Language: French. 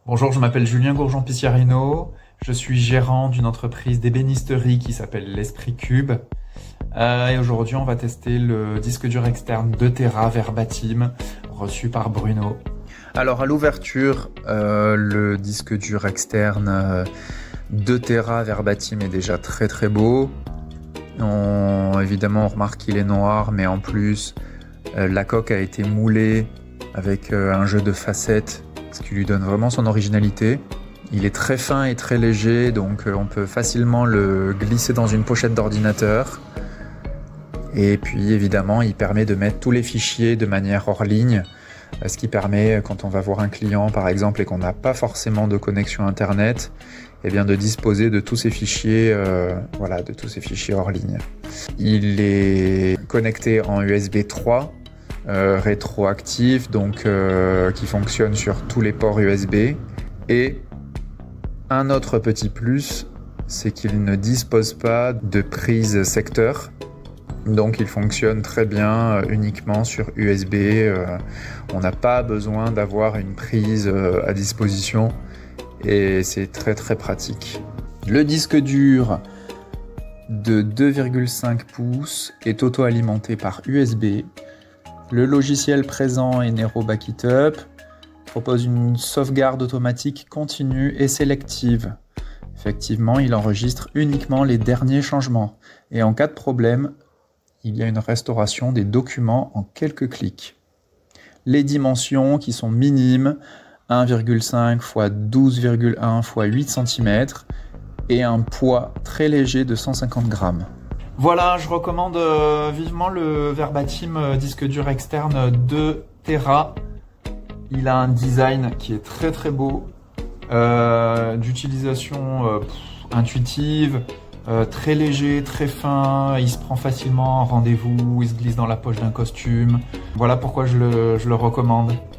Bonjour, je m'appelle Julien Gourgeon-Piciarino. Je suis gérant d'une entreprise d'ébénisterie qui s'appelle l'Esprit Cube. Et aujourd'hui, on va tester le disque dur externe 2 Tera Verbatim reçu par Bruno. Alors à l'ouverture, le disque dur externe 2 Tera Verbatim est déjà très beau. Évidemment, on remarque qu'il est noir, mais en plus, la coque a été moulée avec un jeu de facettes, ce qui lui donne vraiment son originalité. Il est très fin et très léger, donc on peut facilement le glisser dans une pochette d'ordinateur. Et puis évidemment, il permet de mettre tous les fichiers de manière hors ligne, ce qui permet, quand on va voir un client par exemple et qu'on n'a pas forcément de connexion internet, eh bien de disposer de tous ces fichiers, de tous ces fichiers hors ligne. Il est connecté en USB 3, rétroactif, donc qui fonctionne sur tous les ports USB. Et un autre petit plus, c'est qu'il ne dispose pas de prise secteur. Donc il fonctionne très bien uniquement sur USB. On n'a pas besoin d'avoir une prise à disposition et c'est très pratique. Le disque dur de 2,5 pouces est auto-alimenté par USB. Le logiciel présent est Nero Backup, propose une sauvegarde automatique continue et sélective. Effectivement, il enregistre uniquement les derniers changements et en cas de problème, il y a une restauration des documents en quelques clics. Les dimensions qui sont minimes, 1,5 x 12,1 x 8 cm et un poids très léger de 150 grammes. Voilà, je recommande vivement le Verbatim disque dur externe 2 Tera. Il a un design qui est très beau, d'utilisation intuitive, très léger, très fin, il se prend facilement en rendez-vous, il se glisse dans la poche d'un costume. Voilà pourquoi je le recommande.